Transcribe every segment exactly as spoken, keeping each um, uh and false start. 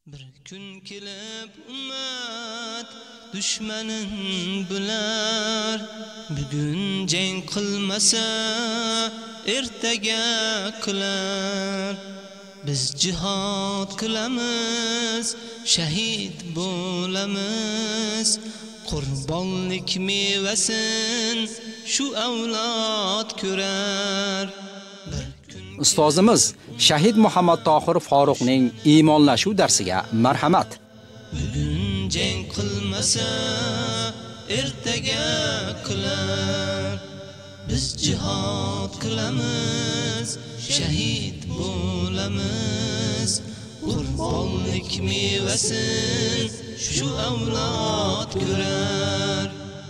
Bir kun kelib ummat düşmanın bular, bugun jang qilmasa ertaga qilar. Biz jihad qilamiz, shahid bo'lamiz, qurbonlik mevasin shu avlod ko'rar. Ustozimiz Shahid Muhammad Tohir Faruqning iymonlashuv darsiga marhamat. Bugun jang qilmasa ertaga qilar. Biz jihad qilamiz, shahid bo'lamiz, qurbonlik mevasin shu avlod ko'rar.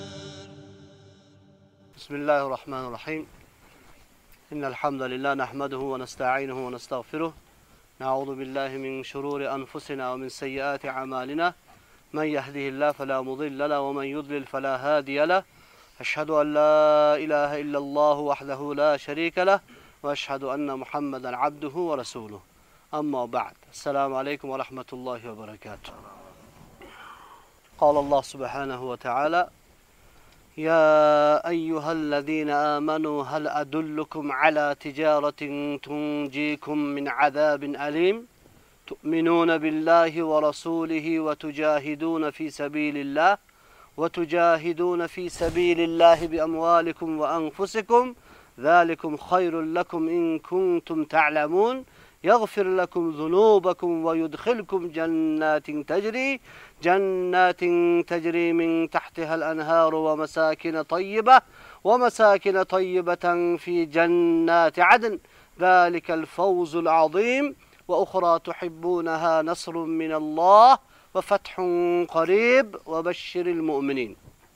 Bismillahirrahmanirrahim. إن الحمد لله نحمده ونستعينه ونستغفره نعوذ بالله من شرور أنفسنا ومن سيئات أعمالنا من يهده الله فلا مضل له ومن يضلل فلا هادي له أشهد أن لا إله إلا الله وحده لا شريك له وأشهد أن محمدا عبده ورسوله أما بعد السلام عليكم ورحمة الله وبركاته قال الله سبحانه وتعالى يا أيها الذين آمنوا هل أدلكم على تجارة تنجيكم من عذاب أليم تؤمنون بالله ورسوله وتجاهدون في سبيل الله وتجاهدون في سبيل الله بأموالكم وأنفسكم ذلكم خير لكم إن كنتم تعلمون يغفر لكم ذنوبكم ويدخلكم جنات تجري جنات تجري من تحتها الأنهار ومساكن طيبة ومساكن طيبة في جنات عدن ذلك الفوز العظيم وأخرى تحبونها نصر من الله وفتح قريب وبشر المؤمنين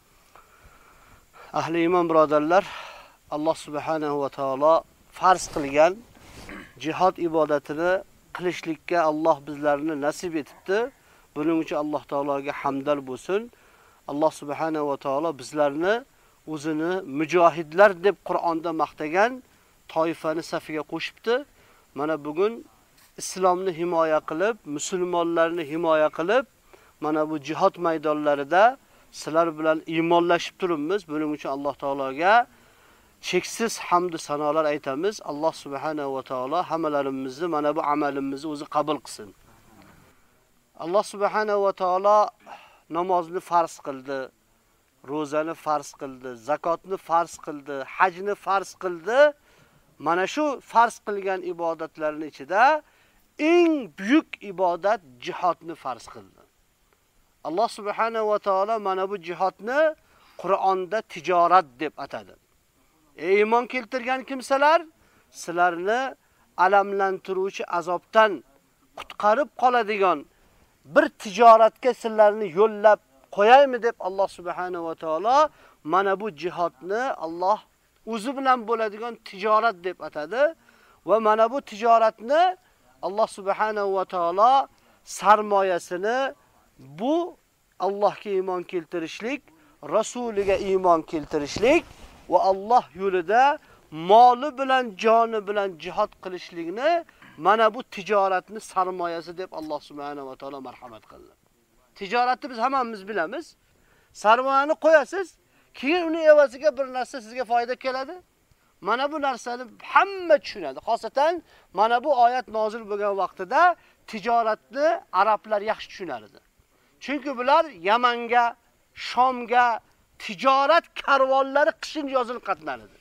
أهل إيمان برادرlar Allah subhanahu wa ta'ala farz qilgan jihad ibodatini qilishlikka Allah bizlarni nasib etibdi. Buning uchun Alloh taologa hamdlar bo'lsin. Alloh subhanahu va taolo bizlarni o'zini mujohidlar deb Qur'onda maqtagan toifani safiga qo'shibdi. Mana bugun islomni himoya qilib, musulmonlarni himoya qilib, mana bu jihad maydonlarida sizlar bilan iymonlashib turibmiz. Buning uchun Alloh taologa cheksiz hamd sanolar aytamiz. Alloh subhanahu va taolo hammalarimizni mana bu amalimizni o'zi qabul qilsin. Allah subhanahu va taolo namozni farz qildi, ro'zani farz qildi, zakotni farz qildi, hajni farz qildi. Mana shu farz qilgan ibodatlarning ichida eng buyuk ibodat jihodni farz qildi. Allah subhanahu va taolo mana bu jihodni Qur'onda tijorat deb atadi. Ey iymon keltirgan kimsalar, sizlarni alamlantiruvchi azobdan qutqarib qoladigan bir tijoratga sizlarni yo'llab qo'yaymi deb Alloh subhanahu va taolo mana bu jihodni Alloh o'zi bilan bo'ladigan tijorat deb atadi va mana bu tijoratni Alloh subhanahu va taolo sarmoyasini bu Allohga iymon keltirishlik, rasuliga iymon keltirishlik va Alloh yo'lida moli bilan, joni bilan jihad qilishlikni mana bu tijoratni sarmoyasi deb Alloh subhanahu va taolo marhamat qildi. Tijoratni biz hammamiz bilamiz. Sarmoyani qo'yasiz, keyin uni evaziga bir narsa sizga foyda keladi. Mana bu narsani hamma tushunadi. Xosatan mana bu oyat nozil bo'lgan vaqtida tijoratni arablar yaxshi tushunar edi. Chunki bular Yamanga, Shomga tijorat karvonlari qishin yozil qatnar edi.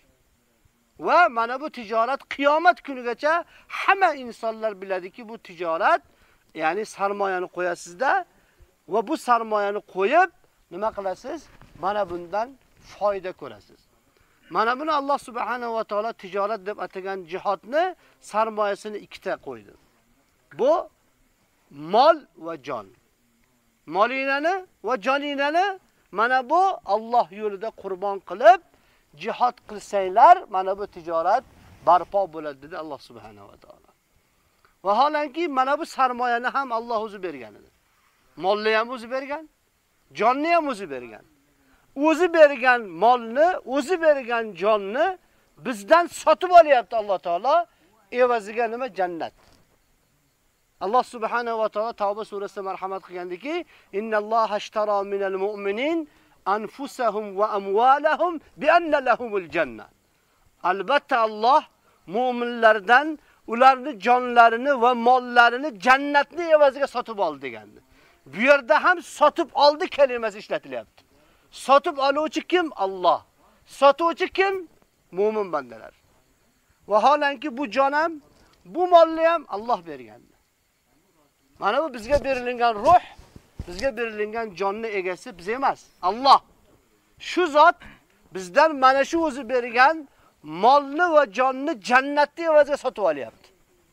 Va mana bu tijorat qiyomat kunigacha hamma insonlar biladiki, bu tijorat, ya'ni sarmoyani qo'yasizda va bu sarmoyani qo'yib nima qilasiz? Mana bundan foyda ko'rasiz. Mana buni Alloh subhanahu va taolo tijorat deb atagan jihodni sarmoyasini ikkita qo'ydi. Bu mol va jon. Molinani va joninani mana bu Alloh yo'lida qurbon qilib jihad qilsanglar, mana bu tijorat barpo bo'ladi dedi Alloh subhanahu va taolo. Vaholanki mana bu sarmoyani ham Alloh o'zi bergan edi. Molni ham o'zi bergan, jonni ham o'zi bergan. O'zi bergan molni, o'zi bergan jonni bizdan sotib olyapti Alloh taolo, evaziga nima? Jannat. Alloh subhanahu va taolo Tavba surasida marhamat qilgandiki, innalloha ashtara minal mu'minin anfusahum va amwalahum bi anna lahumul janna. Albatta Alloh mu'minlardan ularning jonlarini va mollarini jannatning evaziga sotib oldi degandi. Bu yerda ham sotib oldi kalimasi ishlatilyapti. Sotib oluvchi kim? Alloh. Sotuvchi kim? Mu'min bandalar. Vaholanki bu jon ham, bu molni ham Alloh bergandi. Mana bu bizga berilgan ruh, bizga berilgan jonni egasi biz emas, Alloh. Shu zot bizdan mana shu o'zi bergan molni va jonni jannatning evaziga sotib olyapti.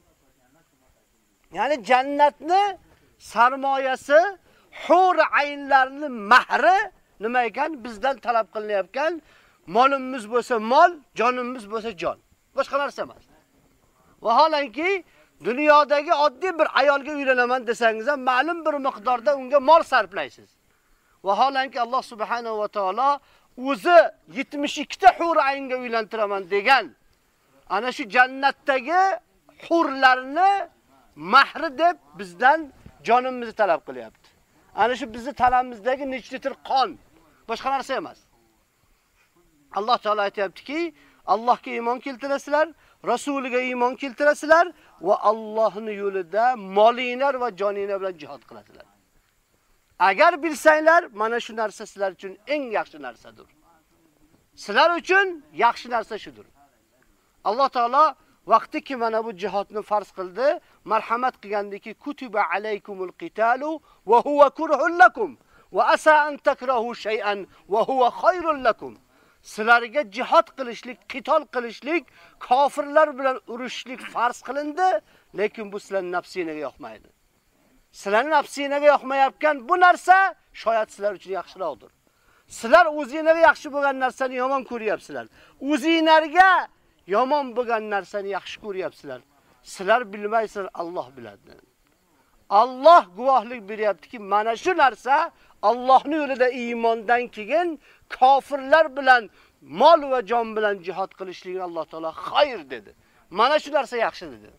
Ya'ni jannatni sarmoyasi, hur aynlarning mahri nima ekan? Bizdan talab qilinayotgan molimiz bo'lsa mol, jonimiz bo'lsa jon. Boshqa narsa emas. Vaholanki dunyodagi oddiy bir ayolga uylanaman desangiz ham ma'lum bir miqdorda unga mol sarflaysiz. Vaholanki Alloh subhanahu va taolo o'zi yetmish ikki ta hur aynga uylantiraman degan ana shu jannatdagi hurlarni mahri deb bizdan jonimizni talab qilyapti. Ana shu bizning tanamizdagi necha litr qon, boshqa narsa emas. Alloh taolo aytayaptiki, Allohga iymon keltirasizlar, rasuliga iymon keltirasizlar va Allohning yo'lida molinglar va joninglar bilan jihad qilasizlar. Agar bilsanglar, mana shu narsa sizlar uchun eng yaxshi narsadir. Sizlar uchun yaxshi narsa shudir. Alloh taolo vaqtiki mana bu jihodni farz qildi, marhamat qilgandiki, kutiba alaykumul qitalu va huwa kurhun lakum va asa an takrahu shay'an va huwa khayrun lakum. Sizlarga jihad qilishlik, qitol qilishlik, kofirlar bilan urushlik farz qilindi, lekin bu sizlarning nafsingizga yoqmaydi. Sizlarning nafsingizga yoqmayotgan bu narsa shoyat sizlar uchun yaxshiroqdir. Sizlar o'zingizga yaxshi bo'lgan narsani yomon ko'ryapsizlar. O'zingizga yomon bo'lgan narsani yaxshi ko'ryapsizlar. Sizlar bilmaysizlar, Alloh biladi. Alloh guvohlik beryaptiki, mana shu narsa Allohning yo'lida iymondan keyin kofirlar bilan mol va jon bilan jihad qilishlikni Alloh taolo xayr dedi. Mana shu narsa yaxshi dedi.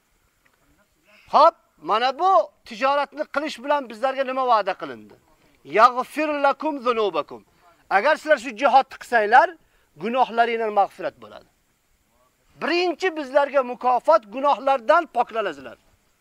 Xo'p, mana bu tijoratni qilish bilan bizlarga nima va'da qilindi? Yaghfir lakum zunubakum. Agar sizlar shu jihodni qilsanglar, gunohlaringizdan mag'firat bo'ladi. Birinchi bizlarga mukofot gunohlardan poklanasizlar.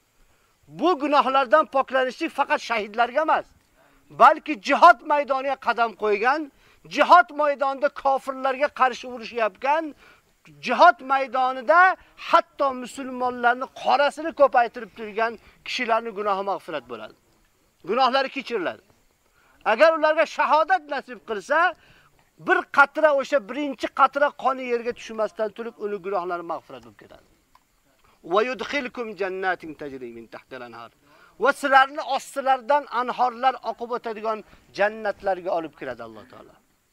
Bu gunohlardan poklanishlik faqat shahidlarga emas, balki jihad maydoniga qadam qo'ygan, jihad maydonida kofirlarga qarshi urushayotgan, jihad maydonida hatto musulmonlarning qorasini ko'paytirib turgan kishilarning gunohi mag'firat bo'ladi. Gunohlari kechiriladi. Agar ularga shahodat nasib qilsa, bir qatra o'sha birinchi qatra qoni yerga tushmasdan turib, uning gunohlari mag'firat bo'lib ketadi. Va yudkhilkum jannatin tajri min tahtiha al-anhar. Va sizlarni ostilaridan anhorlar oqib o'tadigan jannatlarga olib kiradi Alloh taolo.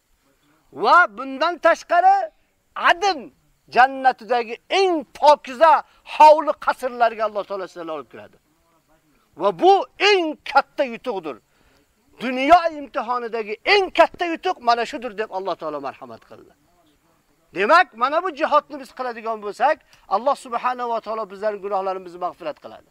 Va bundan tashqari Adn jannatidagi eng pokiza hovli qasrlarga Alloh taolo sizlarni olib kiradi. Va bu eng katta yutuqdir. Dunyo imtihonidagi eng katta yutuq mana shudir deb Alloh taolo marhamat qildi. Demak, mana bu jihodni biz qiladigan bo'lsak, Alloh subhanahu va taolo bizlarning gunohlarimizni mag'firat qiladi.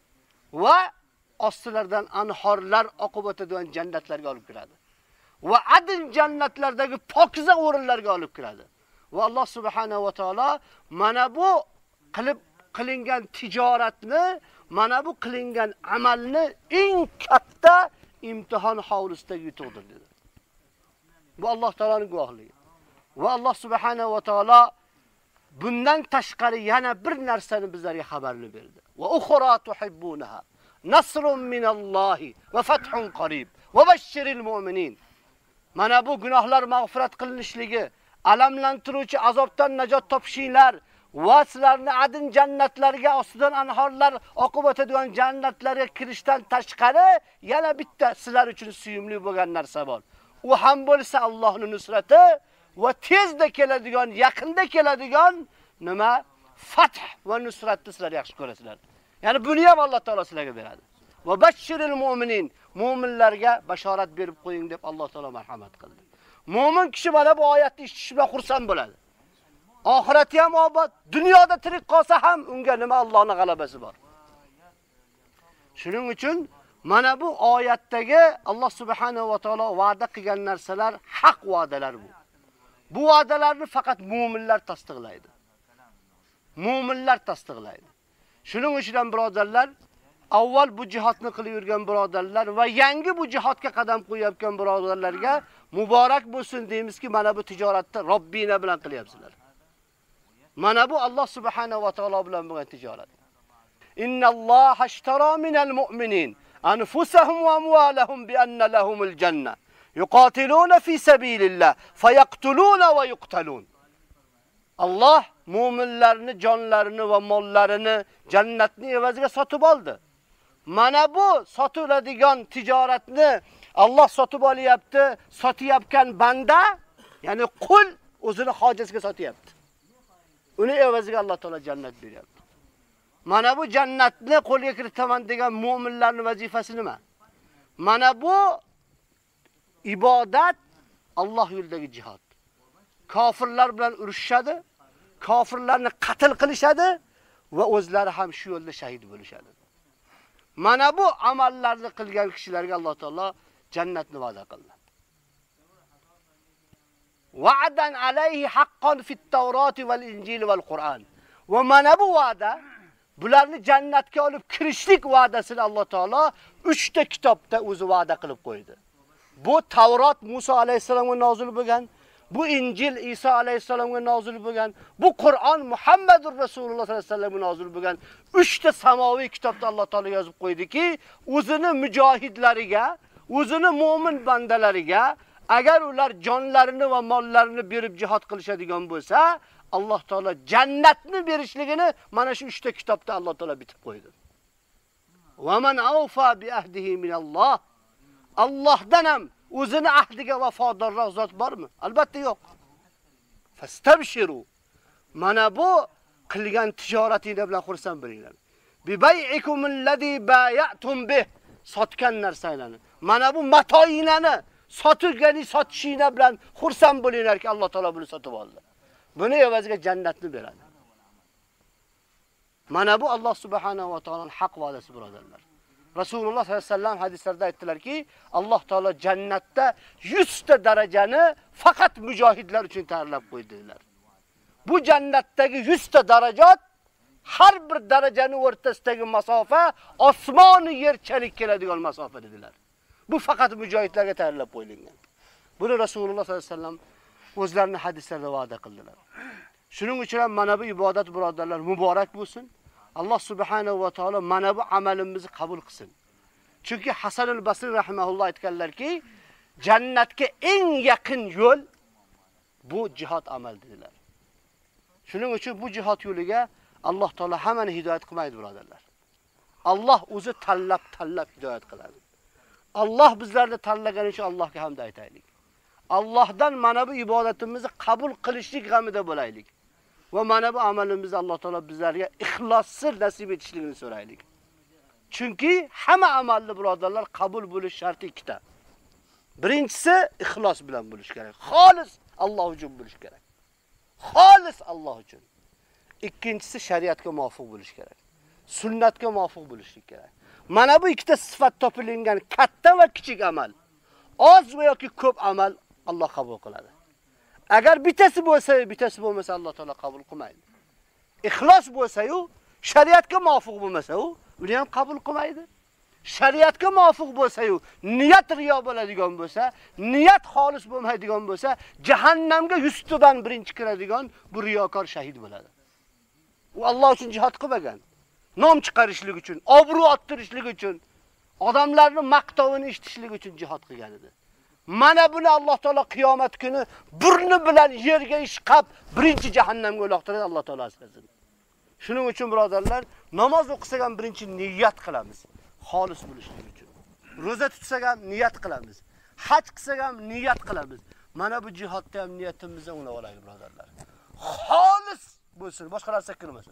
Va ostilardan anhorlar oqib o'tadigan jannatlarga olib kiradi. Va Adn jannatlaridagi pokiza o'rinlarga olib kiradi. Va Alloh subhanahu va taolo mana bu qilib qilingan tijoratni, mana bu qilingan amalni eng katta imtihon hovlisidagi yutuqdir dedi. Bu Alloh taoloning guvohligi. Va Alloh subhanahu va taolo bundan tashqari yana bir narsani bizlarga xabarni berdi. Va ukhra tuhibbunaha nasrun minallohi va fathun qarib va bashshiril mu'minin. Mana bu gunohlar mag'firat qilinishligi, alamlantiruvchi azobdan najot topishinglar va sizlarni Adn jannatlariga ostidan anhorlar oqib o'tadigan jannatlarga kirishdan tashqari yana bitta sizlar uchun suyumli bo'lgan narsa bor. U ham bo'lsa Allohning nusrati va tezda keladigan, yaqinda keladigan nima? Fath va nusratni sizlar yaxshi ko'rasizlar. Ya'ni buni ham Alloh taolo sizlarga beradi. Va bashshiril mu'minin, mu'minlarga bashorat berib qo'ying deb Alloh taolo marhamat qildi. Mu'min kishi mana bu oyatni eshitishi bilan xursand bo'ladi. Oxirati ham obod, dunyoda tirik qolsa ham unga nima? Allohning g'alabasi bor. Shuning uchun mana bu oyatdagi Alloh subhanahu va taolo va'da qilgan narsalar haq va'dalar bu. Bu va'dalarni faqat mu'minlar tasdiqlaydi. Mu'minlar tasdiqlaydi. Shuning uchun birodarlar, avval bu jihodni qilib yurgan birodarlar va yangi bu jihodga qadam qo'yayotgan birodarlarga muborak bo'lsin deymizki, mana bu tijoratni Robbina bilan qilyapsizlar. Mana bu Alloh subhanahu va taolo bilan bo'lgan tijorat. Innalloha ashtara minal mu'minin anfusahum va amwalahum bi anna lahumul janna. Yuqatiluna fi sabilillah fayaqtuluna va yuqtalun. Alloh mu'minlarni jonlarini va mollarini jannatni evaziga sotib oldi. Mana bu sotiladigan tijoratni Alloh sotib olyapti, sotayotgan banda, ya'ni qul o'zini hojasiga sotyapti. Uni evaziga Alloh taolo jannat beryapti. Mana bu jannatni qo'lga kiritaman degan mu'minlarning vazifasi nima? Mana bu ibodat, Alloh yo'lidagi jihad. Kofirlar bilan urushadi, kofirlarni qatl qilishadi va o'zlari ham shu yo'lda shahid bo'lishadi. Mana bu amallarni qilgan kishilarga Alloh taolo jannatni va'da qildi. Va'dan alayhi haqqan fit Tavroti val Injil val Qur'on. Va mana bu va'da bularni jannatga olib kirishlik va'dasini Alloh taolo uchta kitobda o'zi va'da qilib qo'ydi. Bu Tavrot Musa alayhisalomga nozil bo'lgan, bu Injil Isa alayhisalomga nozil bo'lgan, bu Qur'on Muhammadur Rasululloh sallallohu alayhi vasallamga nozil bo'lgan uchta samoviy kitobda Alloh taolo yozib qo'ydiki, o'zini mujohidlariga, o'zini mu'min bandalariga agar ular jonlarini va mollarini berib jihad qilishadigan bo'lsa, Alloh taolo jannatni berishligini mana shu uchta kitobda Alloh taolo bitib qo'ydi. Va man awfa bi ahdihi minalloh. Allohdan ham o'zini ahdiga vafodorroq zot bormi? Albatta yo'q. Fastabshiru. Mana bu qilgan tijoratinglar bilan xursand bo'linglar. Bi bay'ikum allazi bay'atum bih. Sotgan narsalarni. Mana bu matoyinglarni sotgani sotishinglar bilan xursand bo'linglarki, Alloh taolo buni sotib oldi. Buni evaziga jannatni beradi. Mana bu Alloh subhanahu va taoloning haq va'dasi birodarlar. Rasululloh sollallohu alayhi vasallam hadislarda aytdilarki, Alloh taolo jannatda yuz ta darajani faqat mujohidlar uchun tayyorlab qo'ydilar. Bu jannatdagi yuz ta darajat har bir darajaning o'rtasidagi masofa osmon yerchalik keladigan masofa dedilar. Bu faqat mujohidlarga tayyorlab qo'yilgan. Buni Rasululloh sollallohu alayhi vasallam o'zlarining hadislarida va'da qildilar. Shuning uchun ham mana bu ibodat birodarlar muborak bo'lsin. Alloh subhanahu va taolo mana bu amalimizni qabul qilsin. Chunki Hasan al-Basri rahimahulloh aytganlarki, jannatga eng yaqin yo'l bu jihad amal dedilar. Shuning uchun bu jihad yo'liga Alloh taolo hammani hidoyat qilmaydi birodarlar. Alloh o'zi tanlab tanlab hidoyat qiladi. Alloh bizlarni tanlagani uchun Allohga hamd aytaylik. Allohdan mana bu ibodatimizni qabul qilishlik g'amida bo'laylik. Va mana bu amalimizni Alloh taolo bizlarga ixlossiz nasib etishligini so'raylik. Chunki hamma amalli birodarlar qabul bo'lish sharti ikkita. Birinchisi ixlos bilan bo'lish kerak. Xolis Alloh uchun bo'lish kerak. Xolis Alloh uchun. Ikkinchisi shariatga muvofiq bo'lish kerak. Sunnatga muvofiq bo'lishlik kerak. Mana bu ikkita sifat topilingan katta va kichik amal, oz va yoki ko'p amal Alloh qabul qiladi. Agar bittasi bo'lsa, bittasi bo'lmasa Alloh taolo qabul qilmaydi. Ixlos bo'lsa-yu, shariatga muvofiq bo'lmasa-yu, uni ham qabul qilmaydi. Shariatga muvofiq bo'lsa-yu, niyat riyo bo'ladigan bo'lsa, niyat xolis bo'lmaydigan bo'lsa, jahannamga yustidan birinchi kiradigan bu riyokor shahid bo'ladi. U Alloh uchun jihad qilmagan. Nom chiqarishlik uchun, obro' orttirishlik uchun, odamlarning maqtovini eshitishlik uchun jihad qilgan edi. Mana buni Alloh taolo qiyomat kuni burni bilan yerga ishqab birinchi jahannamga uloqtiradi, Alloh taolo asrasin. Shuning uchun birodarlar, namoz o'qisak ham birinchi niyat qilamiz, xolis bo'lishlik uchun. Roza tutsak ham niyat qilamiz. Haj qilsak ham niyat qilamiz. Mana bu jihodda ham niyatimizni o'nglab olaylik birodarlar. Xolis bo'lsin, boshqa narsa kirmasin.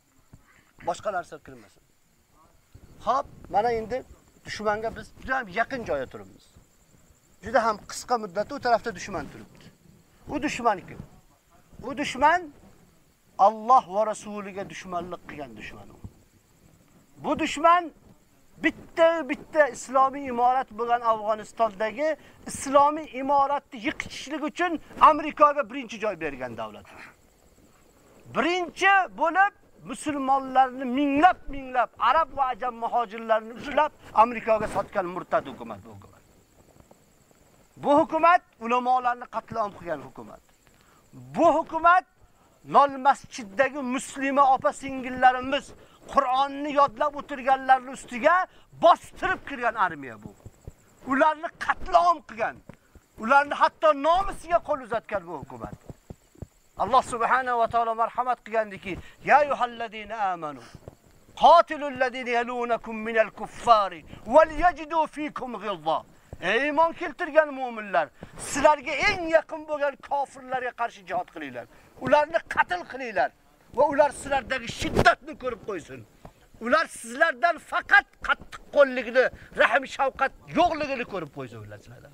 Boshqa narsa kirmasin. Xo'p, mana endi dushmanga biz juda ham yaqin joyda turibmiz. Juda ham qisqa muddatda u tarafda dushman turibdi. U dushman kim? U dushman Alloh va rasuliga dushmanlik qilgan dushman u. Bu dushman bitta bitta islomiy imorat bo'lgan Afg'onistondagi islomiy imoratni yiqitishlik uchun Amerikaga birinchi joy bergan davlat. Birinchi bo'lib musulmonlarni minglab minglab arab va ajam muhojirlarni ushlab Amerikaga sotgan murtad hukumat bu hukumat. Bu hukumat ulamolarni qatl-om qilgan hukumat. Bu hukumat Nol masjiddagi muslima opa singillarimiz Qur'onni yodlab o'tirganlarning ustiga bostirib kirgan armiya bu. Ularni qatl-om qilgan. Ularni hatto nomisiga qo'l uzatgan bu hukumat. Allah subhanahu va taolo marhamat qilgandiki, ya ayyuhallazina amanu qatilul ladina yalunakum minal kuffari wal yajidu fikum ghilza. Ey iymon keltirgan mu'minlar, sizlarga eng yaqin bo'lgan kofirlarga qarshi jihad qilinglar. Ularni qatl qilinglar va ular sizlardagi shiddatni ko'rib qo'ysin. Ular sizlardan faqat qattiq qo'lligini, rahm shafqat yo'qligini ko'rib qo'ysin ular sizlardan.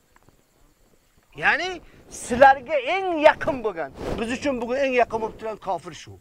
Ya'ni sizlarga eng yaqin bo'lgan, biz uchun bugun eng yaqin bo'lib turgan kofir shu.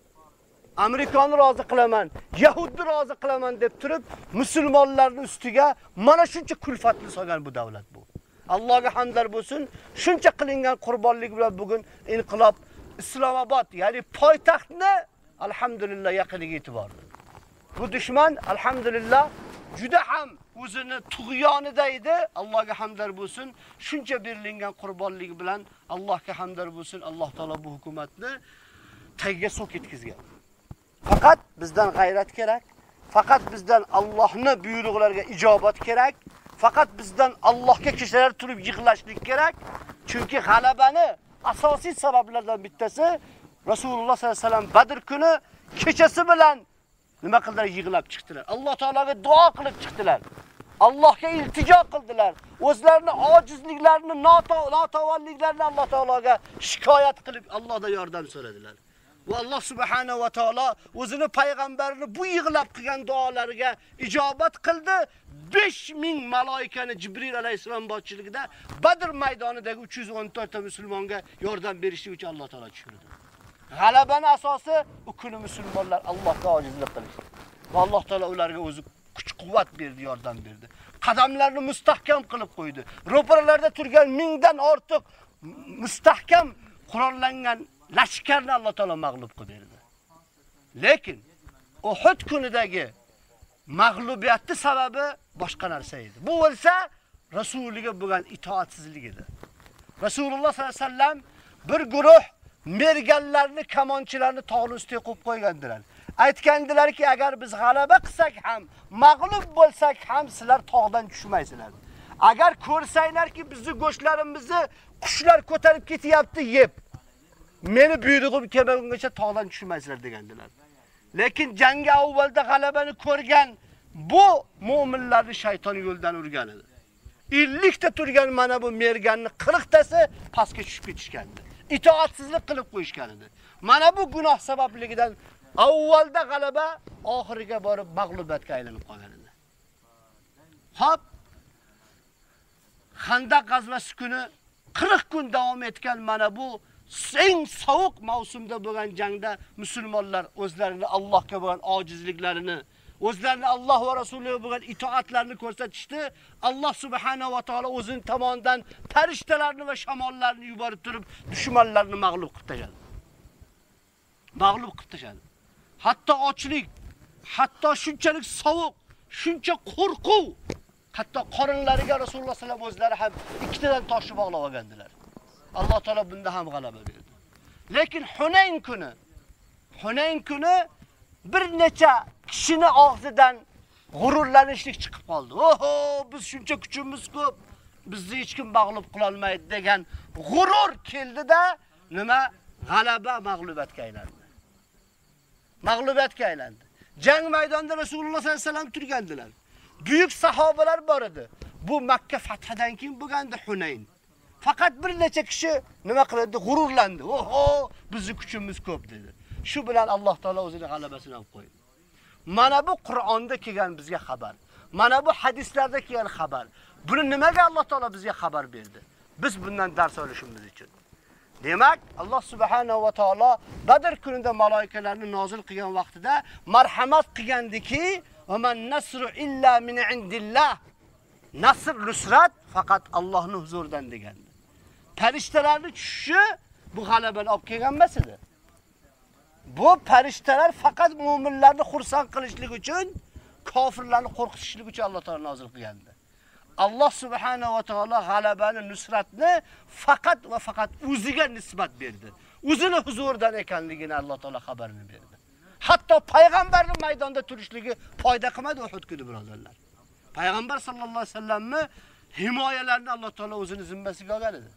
Amerikani rozi qilaman, Yahudni rozi qilaman deb turib, musulmonlarning ustiga mana shuncha kulfatni solgan bu davlat bu. Allohga hamdlar bo'lsin, shuncha qilingan qurbonlik bilan bugun inqilob Islomobod, ya'ni poytaxtni alhamdulillah yaqiniga yetib bordi. Bu dushman alhamdulillah juda ham o'zini tug'yonida edi. Allohga hamdlar bo'lsin, shuncha berilgan qurbonlik bilan Allohga hamdlar bo'lsin. Alloh taolo bu hukumatni tagiga so'k yetkazgan. Faqat bizdan g'ayrat kerak. Faqat bizdan Allohning buyruqlariga ijobat kerak. Faqat bizdan Allohga kishilar turib yig'lashlik kerak. Chunki g'alabani asosiy sabablardan bittasi Rasululloh sollallohu alayhi vasallam Badr kuni kechasi bilan nima qildilar? Yig'lab chiqdilar. Alloh taolaga duo qilib chiqdilar. Allohga iltijo qildilar. O'zlarini ojizliklarini, notavonliklarini Alloh taolaga shikoyat qilib Allohdan yordam so'radilar. Va Alloh subhanahu va taolo o'zini payg'ambarini bu yig'lab qilgan duolariga ijobat qildi. besh ming malaikani Jibril alayhisalom boshchiligida Badr maydonidagi uch yuz o'n to'rt ta musulmonga yordam berishlik uchun Alloh taolo tushirdi. G'alabaning asosi u kuni musulmonlar Allohga ojizlik qilishdi. Va Alloh taolo ularga o'zi kuch-quvvat berdi, yordam berdi. Qadamlarini mustahkam qilib qo'ydi. Ro'paralarda turgan mingdan ortiq mustahkam qurollangan lashkarni Alloh taolo mag'lub qilib berdi. Lekin Uhud kunidagi mag'lubiyatning sababi boshqa narsa edi. Bu bo'lsa Rasuliga bo'lgan itoatsizlik edi. Rasululloh sollallohu alayhi vasallam bir guruh merganlarni, kamonchilarni tog'ning ustiga qo'yib qo'ygandilar. Aytgandilarki, agar biz g'alaba qilsak ham, mag'lub bo'lsak ham sizlar tog'dan tushmaysizlar. Agar ko'rsanglarki bizning go'shtlarimizni qushlar ko'tarib ketyapti yeb, meni buyrug'im kelmaguncha tog'dan tushmaysizlar degandilar. Lekin jangga avvalda g'alabani ko'rgan bu mu'minlarni shayton yo'ldan urgan edi. ellik ta turgan mana bu merganni qirq tasi pastga tushib ketishgandi. Itoatsizlik qilib qo'yishgan edi. Mana bu gunoh sababligidan avvalda g'alaba oxiriga borib mag'lubiyatga aylanib qolgan edi. Hop, Xandaq g'azvasi kuni qirq kun davom etgan mana bu eng sovuq mavsumda bo'lgan jangda musulmonlar o'zlarini Allohga bo'lgan ojizliklarini, o'zlarini Alloh va Rasuliga bo'lgan itoatlarini ko'rsatishdi. Alloh subhanahu va taolo o'zining tomonidan farishtalarni va shamollarni yuborib turib dushmanlarni mag'lub qilib tashladi. Mag'lub qilib tashladi. Hatto ochlik, hatto shunchalik sovuq, shuncha qo'rquv, hatto qorinlariga Rasululloh sallallohu alayhi vasallam o'zlari ham ikkitadan toshni bog'lab olgandilar. Alloh taolo bunda ham g'alaba berdi. Lekin Hunayn kuni, Hunayn kuni bir necha kishini og'zidan g'ururlanishlik chiqib qoldi. Oho, biz shuncha kuchimiz ko'p, bizni hech kim mag'lub qila olmaydi degan g'urur keldi-da, nima? G'alaba mag'lubiyatga aylandi. Mag'lubiyatga aylandi. Jang maydonida Rasululloh sallallohu alayhi vasallam turgandilar. Buyuk sahobalar bor edi. Bu Makka fathidan keyin bo'lgandi Hunayn. Faqat bir necha kishi nima qildi? G'ururlandi. Oho, bizning kuchimiz ko'p dedi. Shu bilan Alloh taolo o'zining g'alabasini olib qo'ydi. Mana bu Qur'onda kelgan bizga xabar. Mana bu hadislarda kelgan xabar. Buni nimaga Alloh taolo bizga xabar berdi? Biz bundan dars olishimiz uchun. Demak, Alloh subhanahu va taolo Badr kunida malaikalarni nozil qilgan vaqtida marhamat qilgandiki, "Va man nasru illa min indillah." Nasr, nusrat faqat Allohning huzuridan degandi. Farishtalarning tushishi bu g'alabani olib kelgan emas edi. Bu farishtalar faqat mu'minlarni xursand qilishlik uchun, kofirlarni qo'rqitishlik uchun Alloh taolo nozil qilgandi. Alloh subhanahu va taolo g'alabani, nusratni faqat va faqat o'ziga nisbat berdi. O'zining huzuridan ekanligini Alloh taolo xabarini berdi. Hatto payg'ambarning maydonda turishligi foyda qilmadi Uhud kuni birodarlar. Payg'ambar sallallohu alayhi vasallamni himoyalarini Alloh taolo o'zining zimmasiga olgan edi.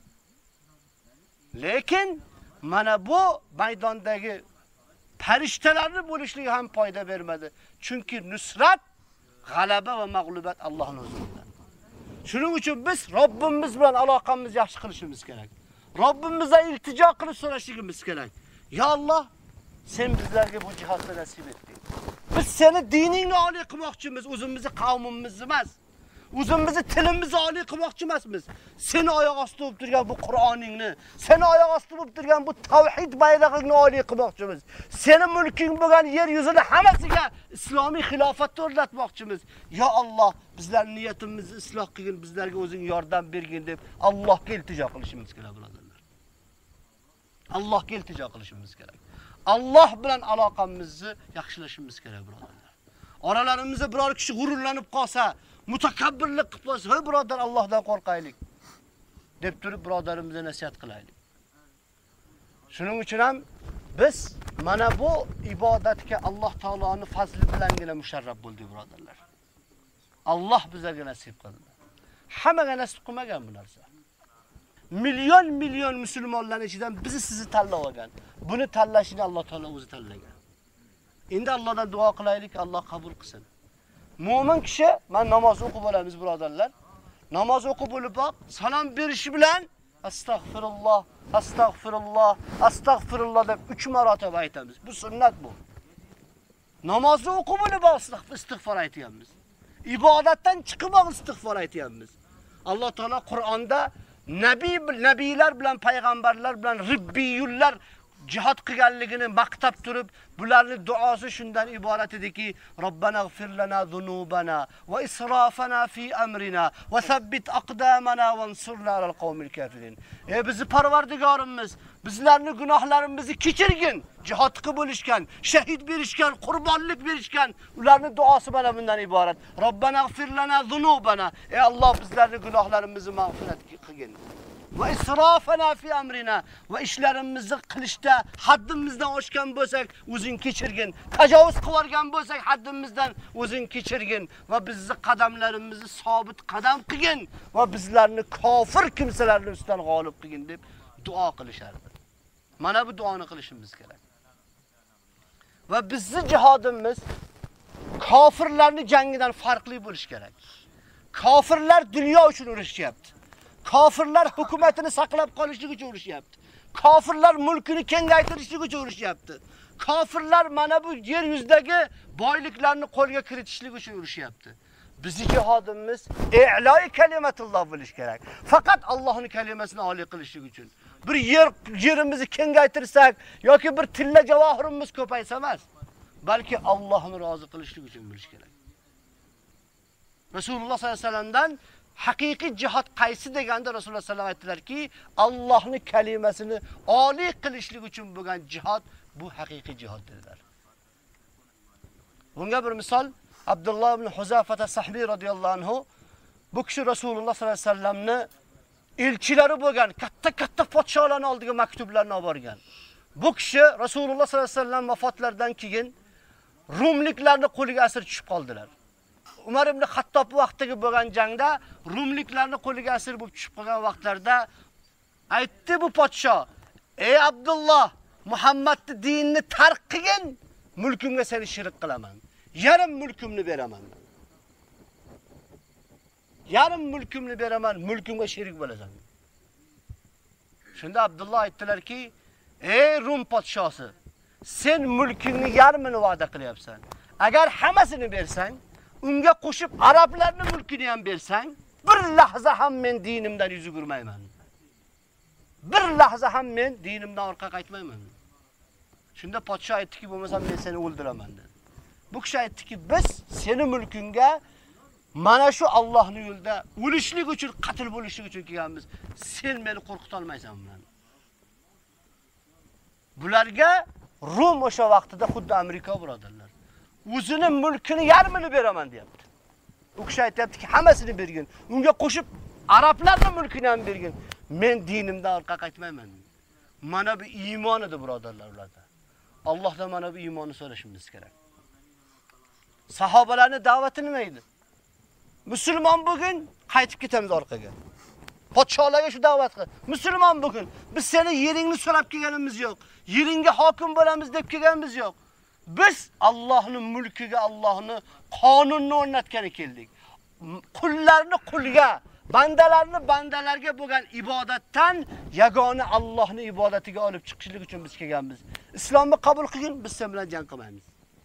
Lekin mana bu maydondagi farishtalarning bo'lishligi ham foyda bermadi. Chunki nusrat, g'alaba va mag'lubiyat Allohning o'zidan. Shuning uchun biz Robbimiz bilan aloqamizni yaxshi qilishimiz kerak. Robbimizdan iltijo qilib so'rashimiz kerak. Ya Alloh, sen bizlarga bu jihatni nasib etding. Biz seni diningni oliy qilmoqchimiz, o'zimizni qavmimizni emas. O'zimizni tilimizni oliy qilmoqchi emasmiz. Seni oyoq ostida bo'lib turgan bu Qur'oningni, seni oyoq ostida bo'lib turgan bu tavhid bayrog'ingni oliy qilmoqchimiz. Seni mulking bo'lgan yer yuzini hammasiga islomiy xilofatni o'rnatmoqchimiz. Ya Alloh, bizlarning niyatimizni isloh qilgin, bizlarga o'zing yordam bergin deb Allohga iltijo qilishimiz kerak birodarlar. Allohga iltijo qilishimiz kerak. Alloh bilan aloqamizni yaxshilashimiz kerak birodarlar. Oralarimizda biror kishi g'ururlanib qolsa, mutakabbirlik qilib qo'ysa, "Hey birodar, Allohdan qo'rqaylik" deb turib birodarimizga nasihat qilaylik. Shuning uchun ham biz mana bu ibodatga Alloh taoloning fazli bilangina musharraf bo'ldik birodarlar. Alloh bizlarga nasib qildi. Hammaga nasib qilmagan bu narsa. Million million musulmonlar ichidan bizni sizni tanlab olgan. Buni tanlashini Alloh taolo o'zi tanlagan. Endi Allohdan duo qilaylik, Alloh qabul qilsin. Mo'min kishi, men namoz o'qib olamiz birodarlar. Namoz o'qib bo'lib, salom berish bilan astag'firulloh, astag'firulloh, astag'firulloh deb uch marotaba aytamiz. Bu sunnat bu. Namozni o'qib bo'lib istig'for aytamiz. Ibodatdan chiqib istig'for aytamiz. Alloh taolo Qur'onda nabiy nabiylar bilan payg'ambarlar bilan ribbiyullar jihad qilganligini maqtab turib, bularning duosi shundan iborat ediki, Robbana g'fir lana zunubana va israfana fi amrina va sabbit aqdamana vansurna alal qawmil kafirin. Ey bizni Parvardigorimiz, bizlarning gunohlarimizni kechirgin. Jihad qilib bo'lishgan, shahid berishgan, qurbonlik berishgan, ularning duosi mana bundan iborat. Robbana g'fir lana zunubana. Ey Alloh, bizlarning gunohlarimizni mag'firat qilgin. Va israfana fi amrina va ishlarimizni qilishda haddimizdan oshgan bo'lsak, o'zing kechirgin. Tajovuz qilgan bo'lsak, haddimizdan o'zing kechirgin va bizni qadamlarimizni sobit qadam qilgin va bizlarni kofir kimsalarning ustidan g'olib qilgin deb duo qilishardi. Mana bu duoni qilishimiz kerak. Va bizning jihodimiz kofirlarning jangidan farqli bo'lish kerak. Kofirlar dunyo uchun urushyapti. Kofirlar hukumatini saqlab qolishlik uchun urushyapti. Kofirlar mulkini kengaytirishlik uchun urushyapti. Kofirlar mana bu yer yuzidagi boyliklarni qo'lga kiritishlik uchun urushyapti. Bizning jihodimiz i'loi kalimatulloh bo'lish kerak. Faqat Allohning kalimasini oliy qilishlik uchun. Bir yer yerimizni kengaytirsak yoki bir tilla javohirimiz ko'paysa emas, balki Allohni rozi qilishlik uchun bo'lish kerak. Rasululloh sollallohu alayhi vasallamdan haqiqiy jihad qaysi deganda Rasululloh sallallohu alayhi vasallam aytdilarki, Allohning kalimasini oliy qilishlik uchun bo'lgan jihad bu haqiqiy jihad dedilar. Bunga bir misol Abdulloh ibn Huzafata Sahbiy radhiyallohu anhu bu kishi Rasululloh sallallohu alayhi vasallamni elchilari bo'lgan katta-katta podsholarning oldiga maktublarni olib borgan. Bu kishi Rasululloh sallallohu alayhi vasallam vafotlaridan keyin Rumliklarning qo'liga asir tushib qoldilar. Umar ibn Xattob vaqtidagi bo'lgan jangda Rumliklarning qo'liga asir bo'lib tushib qolgan vaqtlarda aytdi bu podsho: "Ey Abdulloh, Muhammadning dinini tark qilgin, mulkimga seni shirik qilaman. Yarim mulkimni beraman. Yarim mulkimni beraman, mulkimga shirik bo'lasan." Shunda Abdulloh aytdilarki: "Ey Rum podshosi, sen mulkingni yarmini va'da qilyapsan. Agar hammasini bersang, unga qo'shib arablarning mulkini ham bersang, bir lahza ham men dinimdan yuz o'girmayman. Bir lahza ham men dinimdan orqa qaytmayman." Shunda podsho aytdiki, "Bo'lmasa men seni o'ldiraman" dedi. Bu kishi aytdiki, biz seni mulkingga mana shu Allohning yo'lida o'lishlik uchun, qatl bo'lishlik uchun kelganmiz. Sen meni qo'rqita olmaysan bilan. Bularga Rum o'sha vaqtida xuddi Amerika birodarlar. O'zining mulkini yarmini beraman deyapti. U kishi aytayaptiki, hammasini bergin. Unga qo'shib arablarning mulkini ham bergin. Men dinimdan orqa qaytmayman. Mana bu iymon edi birodarlar ularda. Allohdan mana bu iymonni so'rashimiz kerak. Sahobalarning da'vati nima edi? Musulmon bugun qaytib ketamiz orqaga. Podsholarga shu da'vat qil. Musulmon bugun biz seni yeringni so'rab kelganimiz yo'q. Yeringga hokim bo'lamiz deb kelganimiz yo'q. Biz Allohning mulkiga, Allohning qonunini o'rnatgani keldik. Qullarni qulga, bandalarni bandalarga bo'lgan ibodatdan yagona Allohning ibodatiga olib chiqishlik uchun biz kelganmiz. Islomni qabul qilgin, biz sen bilan jang qilmaymiz.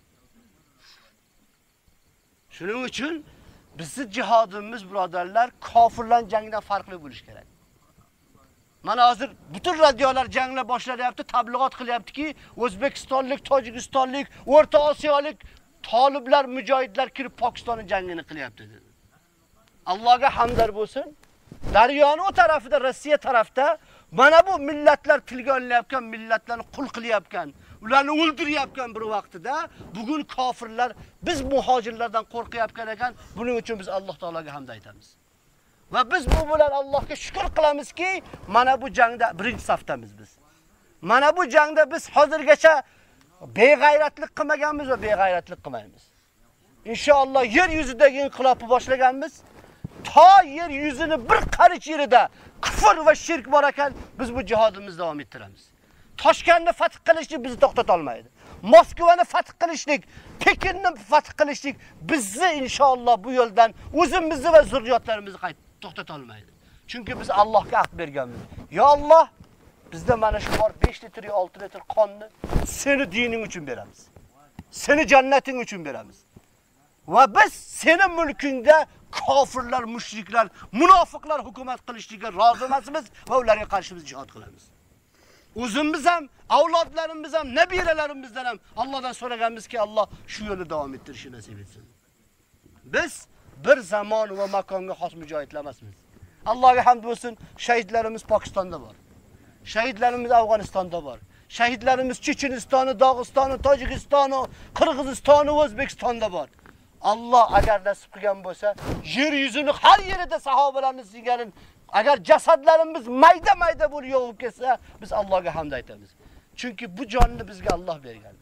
Shuning uchun bizning jihodimiz birodarlar kofirlar jangdan farqli bo'lish kerak. Mana hozir butun radiolar janglar boshlayapti, tabliğat qilyaptiki, O'zbekistonlik, Tojikistonlik, O'rta Osiyolik toliblar, mujohidlar kirib Pokistonning jangini qilyapti dedi. Allohga hamdlar bo'lsin. Daryoning o tarafida, Rossiya tarafda mana bu millatlar tilga olinayotgan, millatlarni qul qilyapgan, ularni o'ldiryapgan bir vaqtida bugun kofirlar biz muhojirlardan qo'rqayotgan ekan, buning uchun biz Alloh taologa hamd aytamiz. Va biz bu bilan Allohga shukr qilamizki, mana bu jangda birinchi safdamiz biz. Mana bu jangda biz hozirgacha beg'ayratlik qilmaganmiz va beg'ayratlik qilmaymiz. Inshaalloh yer yuzidagi inqilobni boshlaganmiz. Ta yer yuzini bir qarich yerida kufr va shirk bor ekan, biz bu jihodimizni davom ettiramiz. Toshkentni fath qilishni bizni to'xtata olmaydi. Moskvani fath qilishlik, Pekinni fath qilishlik bizni inshaalloh bu yo'ldan o'zimizni va zurriyotlarimizni qayt to'xtata olmaydi. Chunki biz Allohga ahd berganmiz. Ya Alloh, bizda mana shu bor besh litr, olti litr qonni seni dining uchun beramiz. Seni jannating uchun beramiz. Va biz seni mulkingda kofirlar, mushriklar, munofiqlar hukumat qilishligiga rozi emasmiz va ularga qarshi biz jihad qilamiz. O'zimiz ham, avlodlarimiz ham, nabiralarimizdan ham Allohdan so'raganmizki, Alloh shu yo'lda davom ettirishni nasib etsin. Biz bir zamon va makonga xos mujohidlar emasmiz. Allohga hamd bo'lsin, shahidlarimiz Pokistonda bor. Shahidlarimiz Afg'onistonda bor. Shahidlarimiz Chechenistonda, Dog'istonda, Tojikistonda, Qirg'izistonda, O'zbekistonda bor. Allah agar nasib qilgan bo'lsa, yer yuzini har yerida sahobalarning singari agar jasadlarimiz mayda-mayda bo'lib yo'q kelsa, biz Allohga hamd aytamiz. Chunki bu jonni bizga Alloh bergan.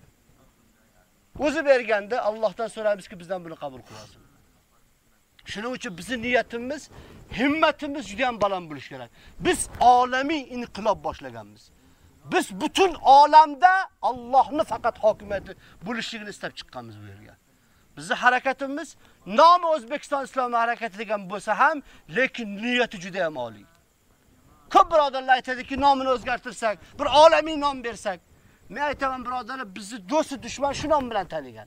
O'zi berganda Allohdan so'raymizki, bizdan buni qabul qilsin. Shuning uchun bizning niyatimiz, himmatimiz juda ham baland bo'lish kerak. Biz olamiy inqilob boshlaganmiz. Biz butun olamda Allohning faqat hokimiyati bo'lishligini istab chiqqanmiz bu yerga. Bizning harakatimiz nomi O'zbekiston Islom harakati degan bo'lsa ham, lekin niyati juda ham oliy. Ko'p birodarlar aytadiki, nomini o'zgartirsak, bir olamiy nom bersak. Men aytaman birodarlar, bizni do'sti dushman shu nom bilan tanigan.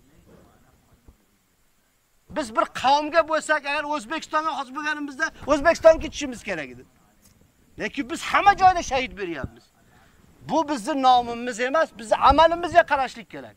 Biz bir qavmga bo'lsak, agar O'zbekistonga xos bo'lganimizda O'zbekistonga ketishimiz kerak edi. Lekin biz hamma joyda shahid beryapmiz. Bu bizning nomimiz emas, bizning amalimizga qarashlik kerak.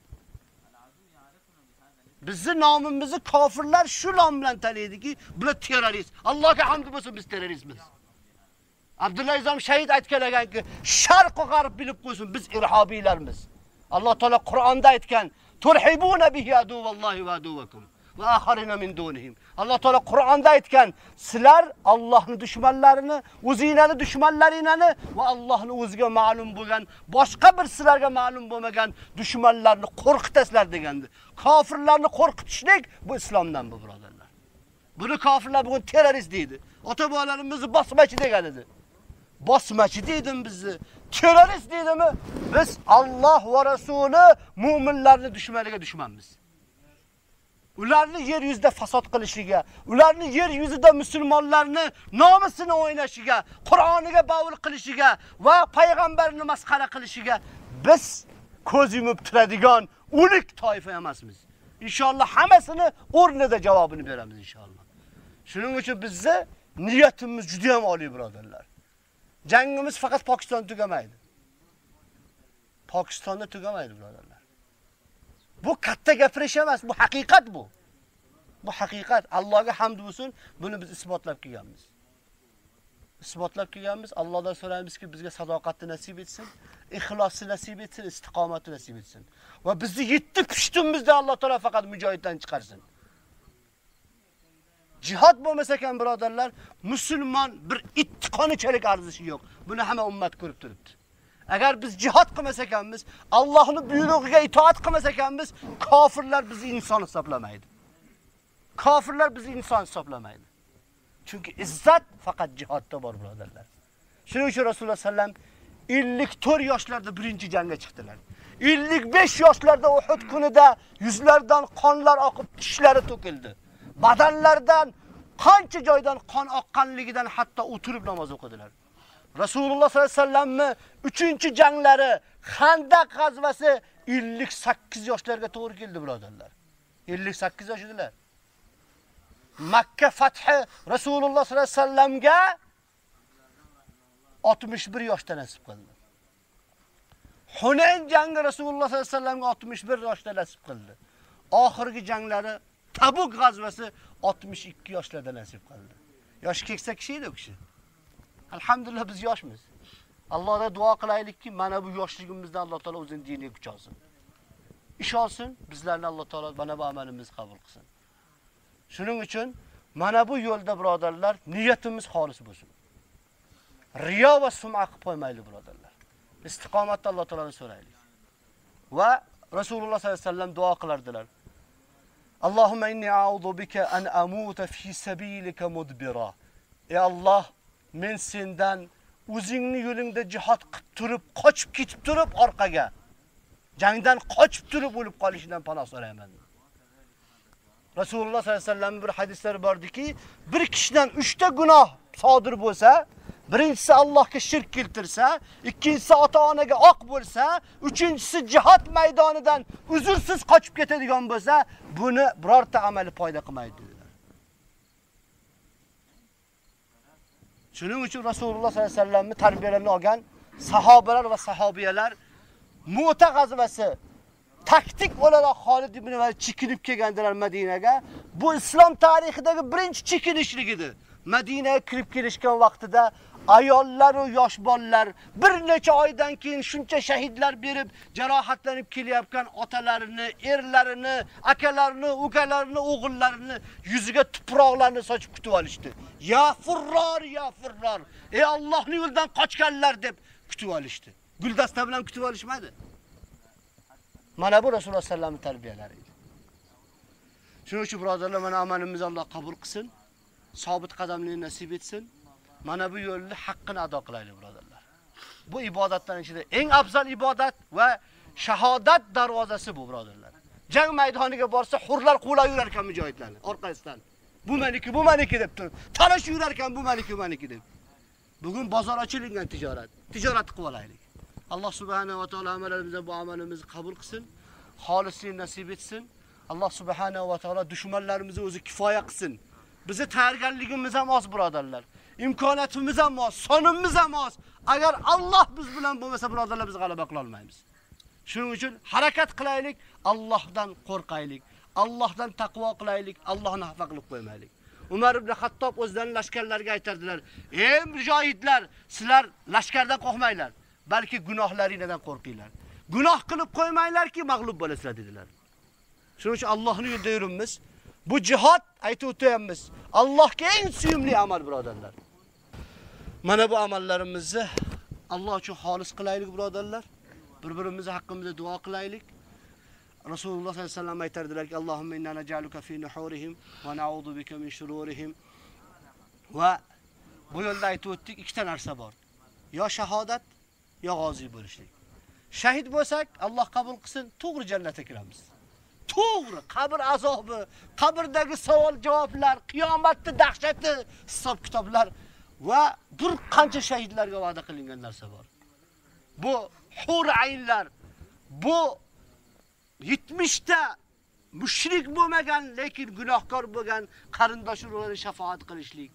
Bizning nomimizni kofirlar shu nom bilan taniydiki, bular terrorist. Allohga hamd bo'lsin, biz terroristmiz. Abdulla Izom shahid aytgan ekanki, sharq va g'arb bilib qo'ysin, biz irhobiylarmiz. Alloh taolo Qur'onda aytgan, "Turhibuna bihi aduvallohi va aduvakum va akharina min dunihim." Alloh taolo Qur'onda aytgan, sizlar Allohning dushmanlarini, o'zingizlarning dushmanlaringni va Allohning o'ziga ma'lum bo'lgan, boshqa bir sizlarga ma'lum bo'lmagan dushmanlarni qo'rqitasizlar degandi. Kofirlarni qo'rqitishlik bu islomdan bu birodarlar. Buni kofirlar bugun terrorist deydi. Ota-bobolarimizni bosmachi degan edi. Bosmachi deydim bizni. Terrorist deydimi? Biz Alloh va Rasuli mu'minlarning dushmaniga dushmanmiz. Ularni yer yuzida fasod qilishiga, ularni yer yuzida musulmonlarni nomusini o'ynashiga, Qur'oniga bavul qilishiga va payg'ambarni masxara qilishiga biz ko'z yumib turadigan o'lik toifa emasmiz. Inshaalloh hammasini o'rnida javobini beramiz inshaalloh. Shuning uchun bizni niyatimiz juda ham oliy birodarlar. Jangimiz faqat Pokistonda tugamaydi. Pokistonda tugamaydi birodarlar. Bu katta gapirish emas, bu haqiqat bu. Bu haqiqat. Allohga hamd bo'lsin, buni biz isbotlab kelganmiz. Isbotlab kelganmiz. Allohdan so'raymizki, bizga sadoqatni nasib etsin, ixlosni nasib etsin, istiqomatni nasib etsin. Va bizni yetti pushtimizda Alloh taolo faqat mujohiddan chiqarsin. Jihad bo'lmasa ekan birodarlar, musulmon bir ittiqonichalik arzishi yo'q. Buni hamma ummat ko'rib turibdi. Agar biz jihad qilmas ekanmiz, Allohning buyrug'iga itoat qilmas ekanmiz, kofirlar bizni inson hisoblamaydi. Kofirlar bizni inson hisoblamaydi. Chunki izzat faqat jihodda bor birodarlar. Shuning uchun Rasululloh sallam ellik to'rt yoshlarda birinchi jangga chiqdilar. ellik besh yoshlarda Uhud kunida yuzlardan qonlar oqib, tishlari to'kildi. Badanlardan qancha joydan qon oqqanligidan hatto o'tirib namoz o'qidilar. Rasululloh sollallohu alayhi vasallamning uchinchi janglari Xandaq g'azvasi ellik sakkiz yoshlarga to'g'ri keldi birodarlar. ellik sakkiz yosh edilar. Makka fathi Rasululloh sollallohu alayhi vasallamga oltmish bir yoshda nasib qildi. Hunayn jangi Rasululloh sollallohu alayhi vasallamga oltmish bir yoshda nasib qildi. Oxirgi janglari Tabuk g'azvasi oltmish ikki yoshlarda nasib qildi. Yoshi keksa kishi edi u kishi. Alhamdulillah biz yoshmiz. Allohga duo qilaylikki, mana bu yoshligimizda Alloh taolo o'zining diniga kuch olsin. Ish olsin, bizlarni Alloh taolo mana bu amalimizni qabul qilsin. Shuning uchun mana bu yo'lda birodarlar, niyatimiz xolis bo'lsin. Riyo va sum'a qilib qo'ymaylik birodarlar. Istiqomatda Alloh taolodan so'raylik. Va Rasululloh sollallohu alayhi vasallam duo qilardilar. Allohumma inni a'udhu bika an amuta fi sabilika mudbira. Ey Alloh, men sendan o'zingning yo'lingda jihad qilib turib, qochib ketib turib orqaga, jangdan qochib turib o'lib qolishidan panoh so'rayman. Rasululloh sollallohu alayhi vasallam bir hadislari bordiki, bir kishidan uch ta gunoh sodir bo'lsa, birinchisi Allohga shirk keltirsa, ikkinchisi ota-onaga oq bo'lsa, uchinchisi jihad maydonidan uzrsiz qochib ketadigan bo'lsa, buni birorta amali foyda qilmaydi. Shuning uchun Rasululloh sollallohu alayhi vasallamning tarbiyalarini olgan sahobalar va sahobiyalar Mu'ta g'azvasi taktik o'laroq Xolid ibn Valid chekinib kelgandilar Madinaga. Bu islom tarixidagi birinchi chekinishlik edi. Madinaga kirib kelishgan vaqtida ayollar va yosh bolalar bir necha oydan keyin shuncha shahidlar berib, jarohatlanib kelyapgan otalarini, erlarini, akalarini, ukalarini, o'g'illarini yuziga tuproqlarni sochib kutib olishdi. Ya furror, ya furror. Ey Allohning yo'lidan qochganlar deb kutib olishdi. Guldasta bilan kutib olishmadi. Mana bu Rasululloh sollallohu alayhi vasallamning tarbiyalari edi. Shuning uchun birodarlar, mana amalimizni Alloh qabul qilsin, sobit qadamlikni nasib etsin. Mana bu yo'lni haqqini ado qilaylik birodarlar. Bu ibodatlar ichida eng afzal ibodat va shahodat darvozasi bu birodarlar. Jang maydoniga borsa hurlar quvlab yurar ekan mujohidlarni orqasidan. Bu meniki, bu meniki deb turib, talashib yurar ekan bu meniki, bu meniki deb. Bugun bozor ochilgan tijorat. Tijorat qilib olaylik. Alloh subhanahu va taolo amalarimizni bu amalimizni qabul qilsin, xolislikni nasib etsin. Alloh subhanahu va taolo dushmanlarimizni o'zi kifoya qilsin. Bizi tayyorgarligimiz ham oz birodarlar. İmkoniyatimiz ham oz, sonimiz ham oz. Agar Alloh biz bilan bo'lmasa birodarlar biz g'alaba qila olmaymiz. Shuning uchun harakat qilaylik, Allohdan qo'rqaylik, Allohdan taqvo qilaylik, Allohni xafa qilib qo'ymaylik. Umar ibn Xattob o'zlarining lashkarlariga aytardilar: "Ey mujohidlar, sizlar lashkardan qo'rqmanglar, balki gunohlaringizdan qo'rqinglar. Gunoh qilib qo'ymanglarki mag'lub bo'lasizlar" dedilar. Shuning uchun Allohning yo'lida yurimiz. Bu jihad aytib o'tayapmiz. Allohga eng suyumli amal birodarlar. Mana bu amallarimizni Alloh uchun xolis qilaylik birodarlar. Bir-birimiz haqqimizda duo qilaylik. Rasululloh sollallohu alayhi vasallam aytardilarki: "Allohumma inna naj'aluka fi nuhurihim va na'udhu bika min shururihim." Va bu yo'lda aytib o'tdik, ikkita narsa bor. Yo shahodat, yo g'ozi bo'lishlik. Shahid bo'lsak, Alloh qabul qilsin, to'g'ri jannatga kiramiz. To'g'ri, qabr azobi, qabrdagi savol-javoblar, qiyomatning dahshati, hisob-kitoblar va bir qancha shahidlarga va'da qilingan narsa bor. Bu hur aynlar, bu yetmish ta mushrik bo'lmagan, lekin gunohkor bo'lgan qarindoshlarga shafaat qilishlik,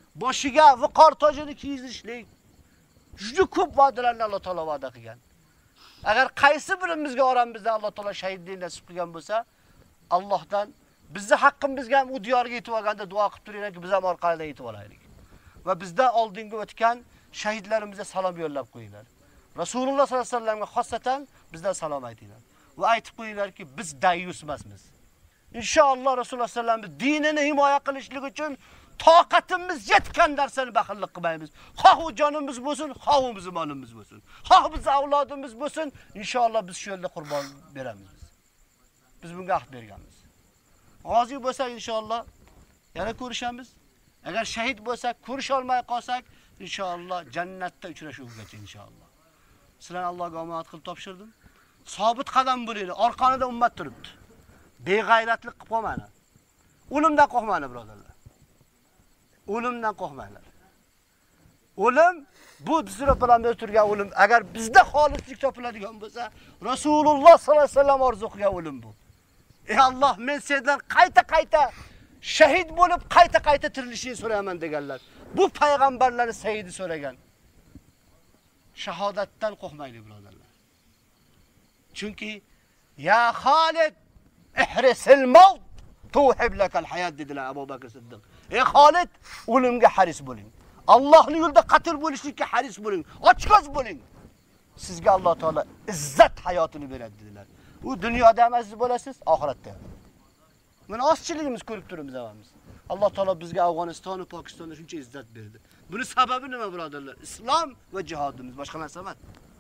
boshiga viqor tojini kiygizishlik, juda ko'p va'dalarni Alloh taolo va'da qilgan. Agar qaysi birimizga oramizda Alloh taolo shahidlik nasib qilgan bo'lsa, Allohdan bizni haqqimizga ham u diyorga yetib olganda duo qilib turinglarki, biz ham orqadan yetib olaylik. Va bizda oldingi o'tgan shahidlarimizga salom yo'llab qo'yinglar. Rasululloh sollallohu alayhi vasallamga xossatan bizdan salom aytinglar. Va aytib qo'yinglarki, biz dayyus emasmiz. Inshaalloh Rasululloh sollallohu alayhi vasallam dinini himoya qilishlik uchun toqatimiz yetgan narsani baxillik qilmaymiz. Xoh u jonimiz bo'lsin, xoh u bizning molimiz bo'lsin. Xoh biz avlodimiz bo'lsin, inshaalloh biz shu yo'lda qurbon beramiz. Biz bunga ahd berganmiz. G'ozi bo'lsak inshaalloh yana ko'rishamiz. Agar shahid bo'lsak, ko'risha olmay qolsak, inshaalloh jannatda uchrashuvgacha inshaalloh. Sizlarni Allohga omonat qilib topshirdim. Sobit qadam bo'linglar. Orqanida ummat turibdi. Beg'ayratlik qilib qolmanglar. O'limdan qo'rqmanglar, birodarlar. O'limdan qo'rqmanglar. O'lim bu bizlar bilan turgan o'lim. Agar bizda xolislik topiladigan bo'lsa, Rasululloh sollallohu alayhi vasallam orzu qilgan o'lim bu. Ey Alloh, men sendan qayta-qayta shahid bo'lib, qayta-qayta tirilishni so'rayman deganlar. Bu payg'ambarlarning sayyidi so'ragan. Shahodatdan qo'rqmaylik, birodarlar. Chunki ya Xolid ihrisil maut tuhib lakal hayot dedilar Abu Bakr Siddiq. Ey Xolid, o'limga haris bo'ling. Allohning yo'lida qatl bo'lishlikka haris bo'ling. Ochko'z bo'ling. Sizga Alloh taolo izzat hayotini beradi dedilar. U dunyoda ham aziz bo'lasiz, oxiratda ham. Mana ozchiligimiz ko'rib turibmiz hamamiz. Alloh taolo bizga Afg'oniston va Pokistonda shuncha izzat berdi. Buni sababi nima, birodarlar? Islom va jihodimiz, boshqa narsa emas.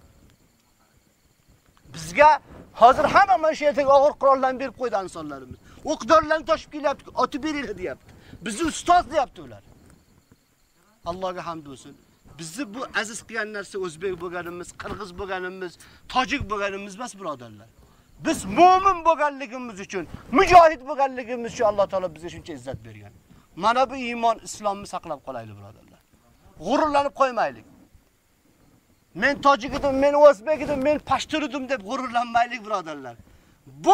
Bizga hozir hamma mana shu yerga og'ir qurollarni berib qo'ydi insonlarimiz. O'qdorlarni toshib kelyapti, otib beringlar deyapti. Bizni ustoz deyapti ular. Allohga hamd bo'lsin. Bizni bu aziz qilgan narsa o'zbek bo'lganimiz, qirg'iz bo'lganimiz, tojik bo'lganimiz emas, birodarlar. Biz mu'min bo'lganligimiz uchun, mujohid bo'lganligimiz uchun Alloh taolo bizga shuncha izzat bergan. Mana bu iymon, islomni saqlab qolaylik, birodarlar. G'ururlanib qo'ymaylik. Men tojik edim, men o'zbek edim, men pashtun edim deb g'ururlanmaylik, birodarlar. Bu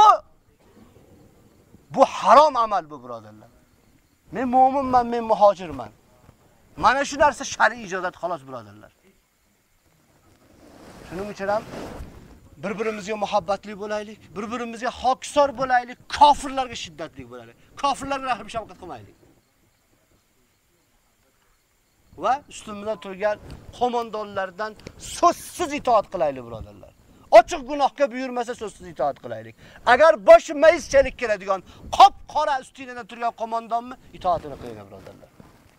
bu harom amal bu, birodarlar. Men mu'minman, men muhojirman. Mana shu narsa shar'iy ijozat xolos, birodarlar. Shuning uchun ham bir-birimizga muhabbatli bo'laylik, bir-birimizga hokisor bo'laylik, kofirlarga shiddatli bo'laylik. Kofirlarga rahm shafqat qilmaylik. Va ustimizdan turgan qo'mondonlardan so'zsiz itoat qilaylik, birodarlar. Ochiq gunohga buyurmasa so'zsiz itoat qilaylik. Agar boshi mayizchalik keladigan, qop-qora ustingizdan turgan qo'mondonmi, itoatini qiling, birodarlar.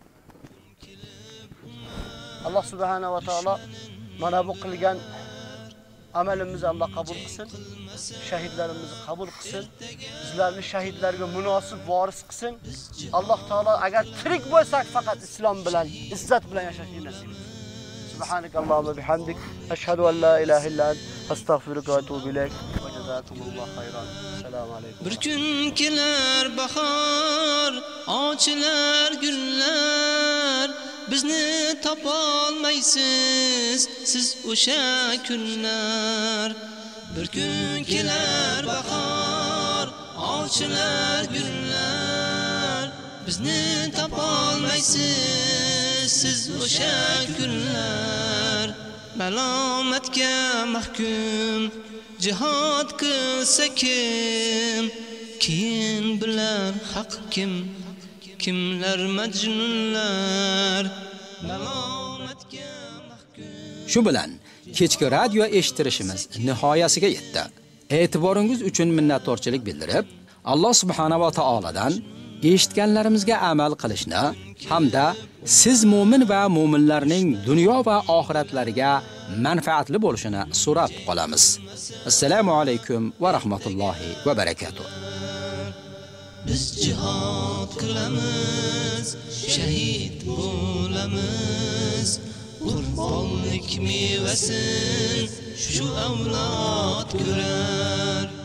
Alloh subhanahu va taolo mana bu qilgan amalimizni Alloh qabul qilsin. Shahidlarimizni qabul qilsin. Bizlarni shahidlarga munosib voris qilsin. Alloh taolo agar tirik bo'lsak faqat islom bilan, izzat bilan yashashni nasib etsin. Subhanakallohumma bihamdik, ashhadu an la ilaha illa ant, astagfiruka va atubu ilayk. Va jazakumullohu khayran. Assalomu alaykum. Bir kun kelar bahor, ochilar gullar. Bizni topolmaysiz siz o'sha kunlar. Bir kun kelar bahor, ochilar gullar. Bizni topolmaysiz siz o'sha kunlar. Malomatga mahkum jihad qilsa kim? Keyin bilar haq kim? Kimlar majnunlar? Malomatga mahkum. Shu bilan kechki radio eshittirishimiz nihoyasiga yetdi. E'tiboringiz uchun minnatdorchilik bildirib, Alloh subhanahu va taoladan eshitganlarimizga amal qilishni hamda siz mu'min va mu'minlarning dunyo va oxiratlariga manfaatli bo'lishini so'rab qolamiz. Assalomu alaykum va rahmatullohi va barakatuh. Biz jihad qilamiz, shahid bo'lamiz. Qurbonlik mevasin shu avlod ko'rar.